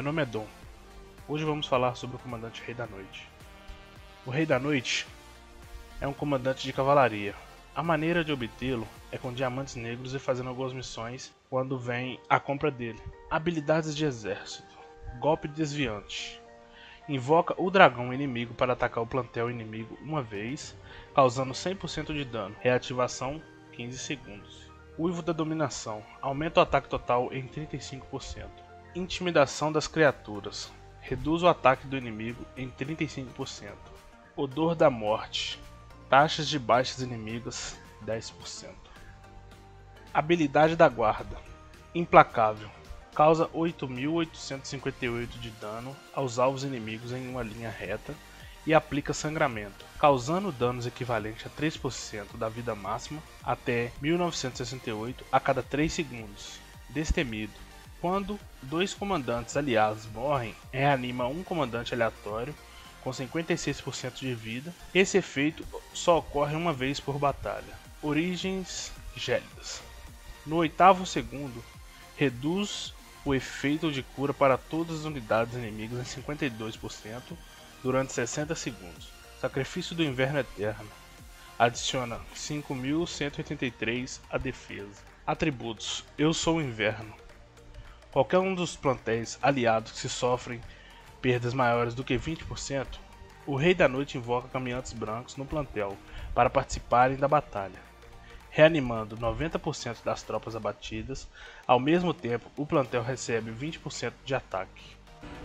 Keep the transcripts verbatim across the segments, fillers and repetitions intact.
nome é Dom. Hoje vamos falar sobre o comandante Rei da Noite. O Rei da Noite é um comandante de cavalaria. A maneira de obtê-lo é com diamantes negros e fazendo algumas missões quando vem a compra dele. Habilidades de exército. Golpe desviante. Invoca o dragão inimigo para atacar o plantel inimigo uma vez, causando cem por cento de dano. Reativação quinze segundos. Uivo da dominação. Aumenta o ataque total em trinta e cinco por cento. Intimidação das criaturas. Reduz o ataque do inimigo em trinta e cinco por cento. Odor da morte. Taxas de baixas inimigas dez por cento. Habilidade da guarda. Implacável. Causa oito mil oitocentos e cinquenta e oito de dano aos alvos inimigos em uma linha reta e aplica sangramento, causando danos equivalente a três por cento da vida máxima até mil novecentos e sessenta e oito a cada três segundos. Destemido. Quando dois comandantes aliados morrem, reanima um comandante aleatório com cinquenta e seis por cento de vida. Esse efeito só ocorre uma vez por batalha. Origens gélidas. No oitavo segundo, reduz o efeito de cura para todas as unidades inimigas em cinquenta e dois por cento durante sessenta segundos. Sacrifício do Inverno Eterno. Adiciona cinco mil cento e oitenta e três à defesa. Atributos. Eu sou o Inverno. Qualquer um dos plantéis aliados que sofrem perdas maiores do que vinte por cento, o Rei da Noite invoca caminhantes brancos no plantel para participarem da batalha, reanimando noventa por cento das tropas abatidas. Ao mesmo tempo, o plantel recebe vinte por cento de ataque.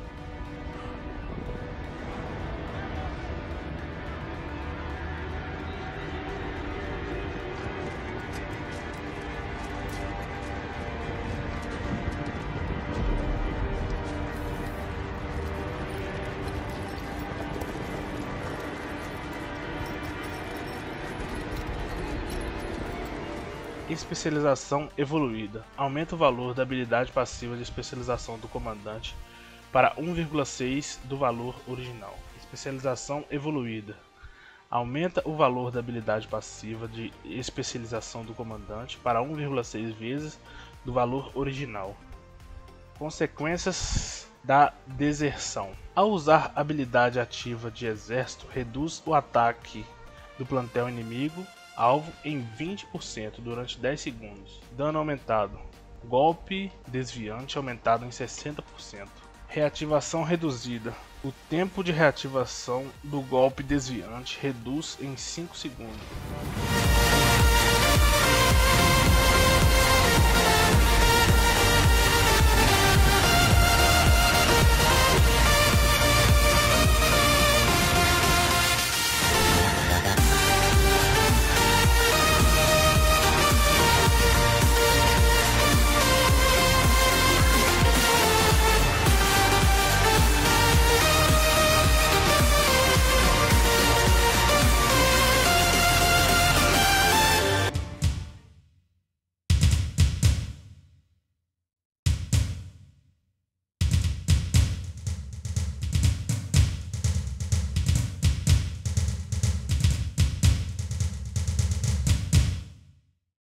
Especialização evoluída. Aumenta o valor da habilidade passiva de especialização do comandante para um vírgula seis do valor original. Especialização evoluída. Aumenta o valor da habilidade passiva de especialização do comandante para um vírgula seis vezes do valor original. Consequências da deserção. Ao usar habilidade ativa de exército, reduz o ataque do plantel inimigo alvo em vinte por cento durante dez segundos. Dano aumentado. Golpe desviante aumentado em sessenta por cento. Reativação reduzida. O tempo de reativação do golpe desviante reduz em cinco segundos.